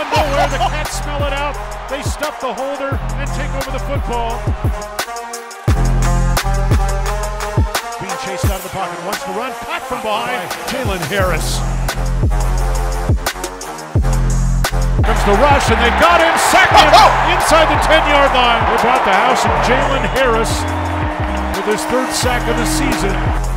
of nowhere, the Cats smell it out. They stuff the holder and take over the football. Being chased out of the pocket, wants to run, caught from behind. Jalen Harris. Comes the rush, and they got him, sacked him inside the 10-yard line. They brought the house, and Jalen Harris with his third sack of the season.